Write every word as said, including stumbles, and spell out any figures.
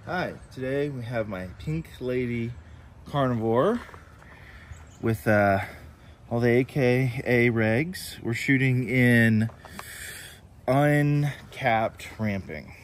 Hi, today we have my Pink Lady Karnivor with uh, all the A K A regs. We're shooting in uncapped ramping.